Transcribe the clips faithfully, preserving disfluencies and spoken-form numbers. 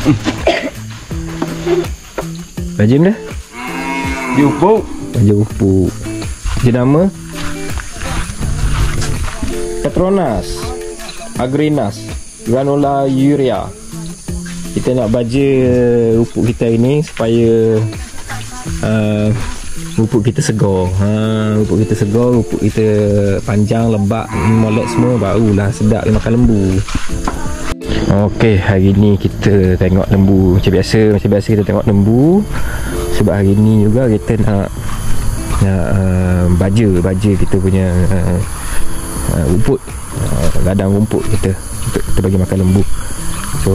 Baja mana? Baja upuk. Baja upuk. Jenama Petronas Agrinas Granula Urea. Kita nak baja pupuk kita ini supaya uh, pupuk kita segar. Ha, pupuk kita segar, pupuk kita panjang, lebat, molek semua, barulah sedap dia makan lembu. Okey, hari ni kita tengok lembu macam biasa. Macam biasa kita tengok lembu. Sebab hari ni juga kita nak nak uh, baja, baja kita punya uh, uh, rumput, uh, ladang rumput kita untuk kita bagi makan lembu. So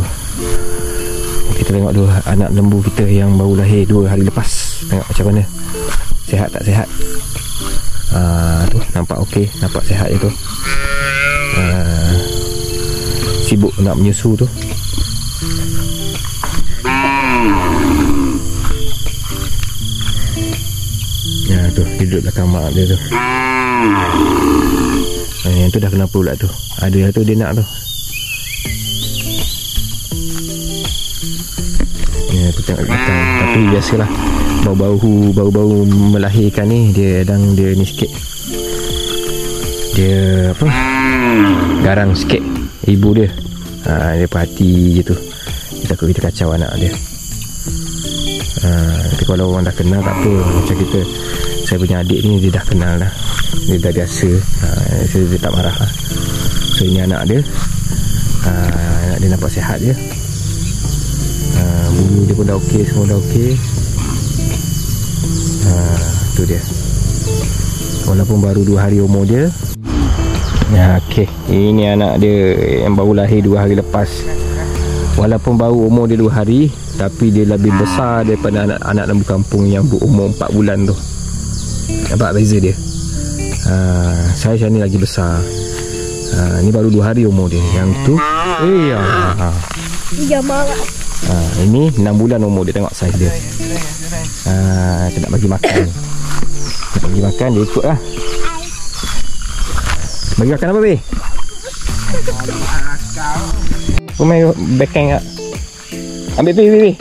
kita tengok dulu anak lembu kita yang baru lahir dua hari lepas. Tengok macam mana, sihat tak sihat. uh, tu nampak okey, nampak sihat je tu. uh, Sibuk nak menyusu tu. Ya tu, dia duduk belakang mak dia tu. Ha, yang tu dah kenapa pula tu? Ada tu dia nak tu. Ya tu tengok belakang. Tapi biasalah, bau-bau bau-bau melahirkan ni dia kadang dia ni sikit. Dia apa? Garang sikit ibu dia. Ha, dia perhati je tu. Dia takut kita kacau anak dia. Ha, tapi kalau orang dah kenal tak apa. Macam kita, saya punya adik ni dia dah kenal dah. Dia dah biasa. Ha, dia, dia tak marah lah. So ini anak dia. Ha, anak dia nampak sihat je. Ha, bulu dia pun dah okey, semua dah okey. Ha, tu dia. Walaupun baru dua hari umur dia. Ya, okey. Ini anak dia yang baru lahir dua hari lepas. Walaupun baru umur dia dua hari, tapi dia lebih besar daripada anak-anak lembu kampung yang berumur empat bulan tu. Nampak beza dia. Ha, saya macam ni lagi besar. Ha, ni baru dua hari umur dia. Yang tu, eh ya. Ha. Dia marah. Ha, ini enam bulan umur dia, tengok saiz dia. Ha, kita nak bagi makan. Nak bagi makan dia ikut lah. Bagi makan apa, Be? Kau main backhand tak? Ambil, Be, Be, Be.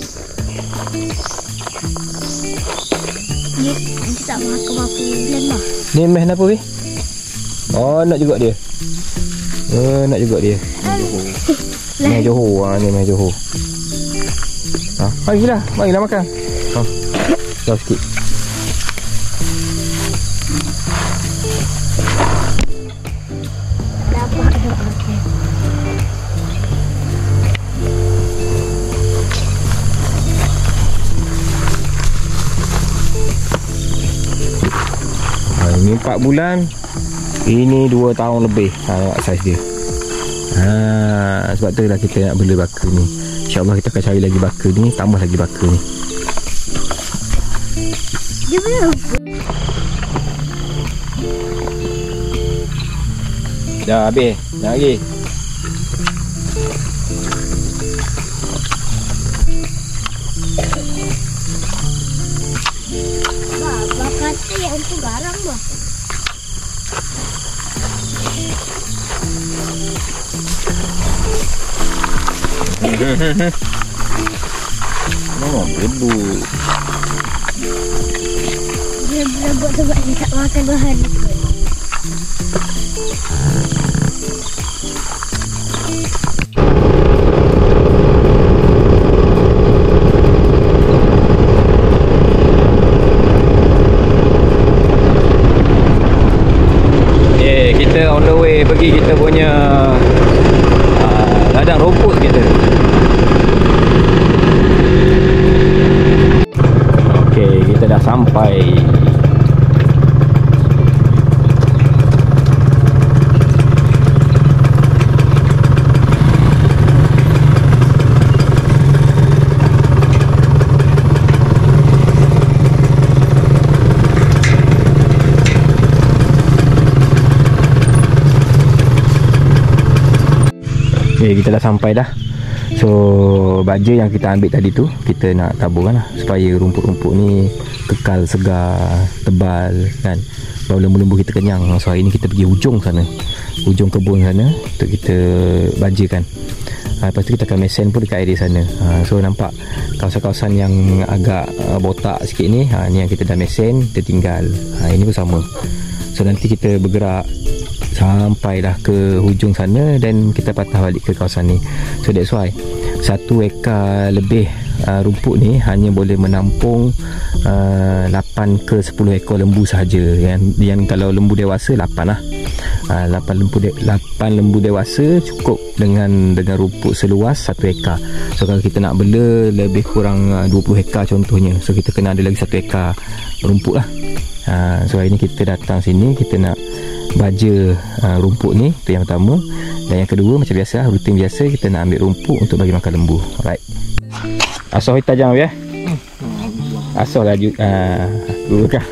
Dia, dia tak makan apa bulan mah. Ni meh apa, Be? Oh, nak juga dia. Oh, nak juga dia. Meh Johor. Ha, ni meh Johor. Ha, marilah, marilah makan. Ha. Jauh sikit. Ini empat bulan. Ini dua tahun lebih. Ha, tengok saiz dia. Ha, sebab tu lah kita nak bela baka ni. InsyaAllah kita akan cari lagi baka ni. Tambah lagi baka ni. Dia belum. Dah habis. Dah lagi. Bapa kata yang tu garang bah. Oh, lembu. Dia belum buat sebab dia tak makan dua hari tu. Kita on the way pergi kita punya uh, ladang rumput kita. Okey, kita dah sampai. Okay, kita dah sampai dah. So baja yang kita ambil tadi tu kita nak taburkan lah, supaya rumput-rumput ni kekal segar, tebal kan. Baru lembu-lembu kita kenyang. So hari ni kita pergi hujung sana, hujung kebun sana untuk kita bajakan. ha, lepas tu kita akan mesen pun dekat area sana. ha, So nampak kawasan-kawasan yang agak uh, botak sikit ni, ha, ni yang kita dah mesen, kita tinggal. ha, Ini pun sama. So nanti kita bergerak sampailah ke hujung sana dan kita patah balik ke kawasan ni. So that's why satu ekar lebih uh, rumput ni hanya boleh menampung uh, lapan ke sepuluh ekor lembu sahaja. Yang, yang kalau lembu dewasa lapan lah. uh, lapan lembu de, lapan lembu dewasa cukup dengan dengan rumput seluas satu ekar. So kalau kita nak bela lebih kurang uh, dua puluh ekar contohnya, so kita kena ada lagi satu ekar rumput lah. uh, So hari ni kita datang sini, kita nak baja uh, rumput ni, tu yang pertama. Dan yang kedua, macam biasa, rutin biasa, kita nak ambil rumput untuk bagi makan lembu. Alright. Asal hitam jangan ya. Asal lah juga. Ah, bukan.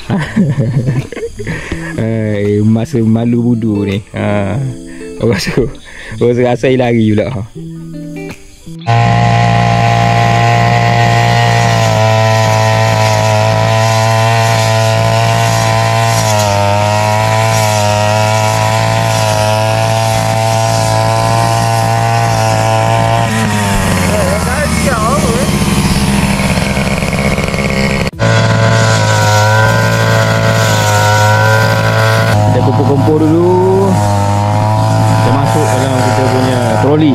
Eh, masa malu budu ni. Ha. Orang suruh. Orang suruh asal lari pula. Kumpul dulu. Kita masuk dalam kita punya troli.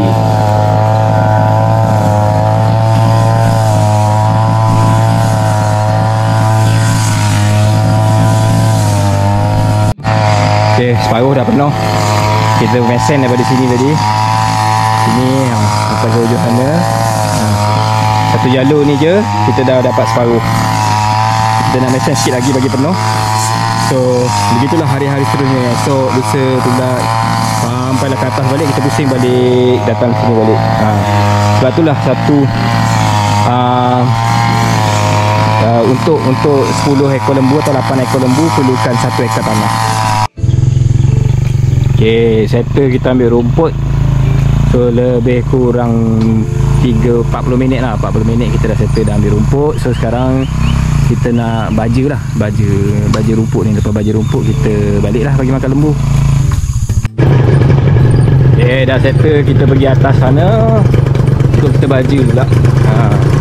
Okey, separuh dah penuh. Kita mesen daripada sini tadi. Sini sampai ke hujung sana. Satu jalur ni je kita dah dapat separuh. Kita nak mesen sikit lagi bagi penuh. So begitulah hari-hari seterusnya. So lusa tunda sampailah ke atas balik, kita pusing balik, datang sini balik. ha. Sebab itulah satu uh, uh, Untuk untuk sepuluh ekor lembu atau lapan ekor lembu perlukan satu ekar tanah. Ok, settle kita ambil rumput. So lebih kurang tiga empat puluh minit lah, empat puluh minit kita dah settle dah ambil rumput. So sekarang kita nak baja lah, baja baja rumput ni. Lepas baja rumput kita balik lah bagi makan lembu. Okay, dah settle, kita pergi atas sana untuk kita baja pula. ha.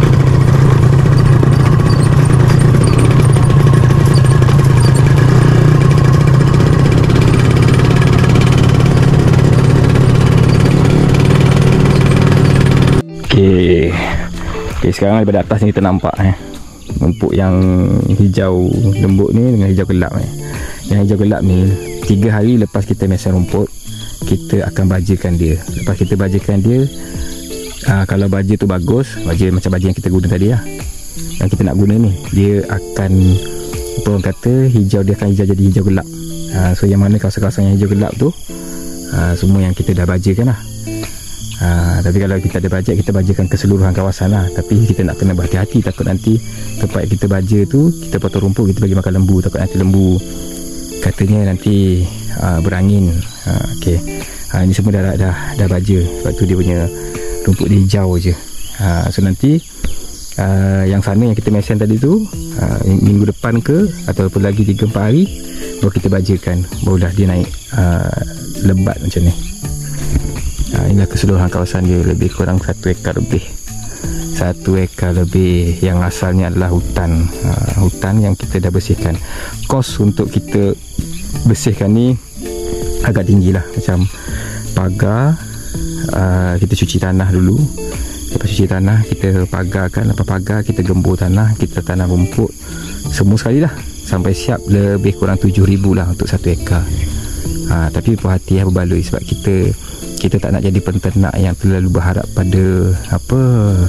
Okay. Okay, sekarang daripada atas ni kita nampak eh rumput yang hijau lembut ni dengan hijau gelap ni. Yang hijau gelap ni, tiga hari lepas kita mesen rumput, kita akan bajakan dia. Lepas kita bajakan dia, aa, kalau baja tu bagus, baja macam baja yang kita guna tadi lah, yang kita nak guna ni, dia akan, apa orang kata, hijau dia akan hijau jadi hijau gelap. aa, So yang mana kawasan-kawasan yang hijau gelap tu, aa, semua yang kita dah bajakan lah. Ha, tapi kalau kita ada bajet, kita bajakan keseluruhan kawasan lah. Tapi kita nak kena berhati-hati, takut nanti tempat kita baja tu, kita potong rumput, kita bagi makan lembu, takut nanti lembu katanya nanti uh, berangin. ha, Okay, ha, ini semua dah, dah, dah, dah baja. Sebab tu dia punya rumput dia hijau je. ha, So nanti uh, yang sana yang kita mesen tadi tu, uh, minggu depan ke ataupun lagi tiga empat hari baru kita bajakan, barulah dia naik uh, lebat macam ni. Ha, inilah keseluruhan kawasan dia, lebih kurang satu ekar lebih. Satu ekar lebih yang asalnya adalah hutan. ha, Hutan yang kita dah bersihkan. Kos untuk kita bersihkan ni agak tinggi lah. Macam pagar, uh, kita cuci tanah dulu. Lepas cuci tanah, kita pagarkan. Lepas pagar, kita gembur tanah, kita tanam rumput, semua sekali lah, sampai siap lebih kurang tujuh ribu lah untuk satu ekar. ha, Tapi puas hati lah, berbaloi. Sebab kita Kita tak nak jadi penternak yang terlalu berharap pada apa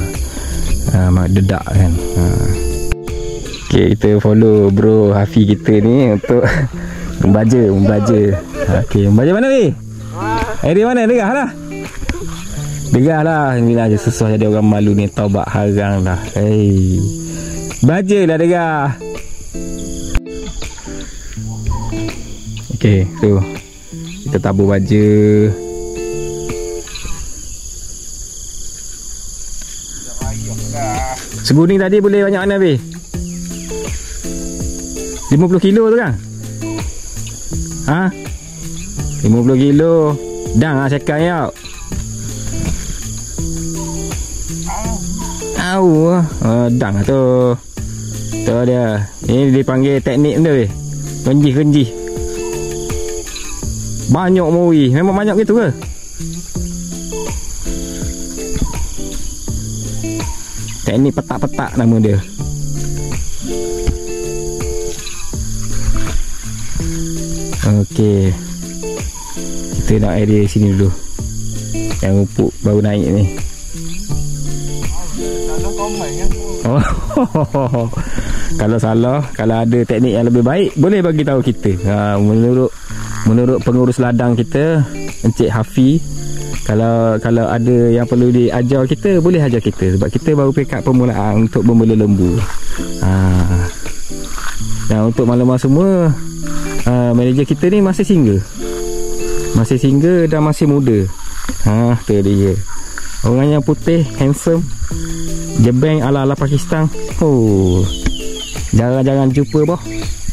uh, dedak kan. uh. Okay, kita follow bro Hafi kita ni untuk membaja, membaja. Okay, membaja mana ni? Area mana? Degah lah. Degah lah. Inilah je susah jadi orang malu ni, taubat harang lah. Hey, baja lah degah. Okay, tu kita tabur baja. Seguning tadi boleh banyak mana habis? lima puluh kilo tu kan? Ha? lima puluh kilo. Dah lah cakap ya. Au, uh, dang lah tu. Tu dia. Ini dipanggil teknik dia. Kenji-kenji. Banyak mui. Memang banyak gitu ke? Teknik petak-petak nama dia. Okey. Kita nak area sini dulu. Yang rumput baru naik ni. Oh, kalau salah, kalau ada teknik yang lebih baik, boleh bagi tahu kita. Ha, menurut menurut pengurus ladang kita, Encik Hafi, kalau kalau ada yang perlu diajar kita, boleh ajar kita sebab kita baru pekat permulaan untuk membela lembu. Ha. Dan untuk maklumat semua, uh, manager kita ni masih single. Masih single dan masih muda. Ha, tu dia. Orang yang putih, handsome, jebeng ala-ala Pakistan. Oh, jarang-jarang jumpa boh.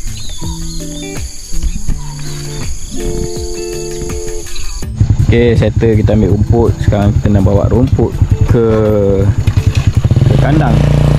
Okey, settle kita ambil rumput. Sekarang kita nak bawa rumput ke, ke kandang.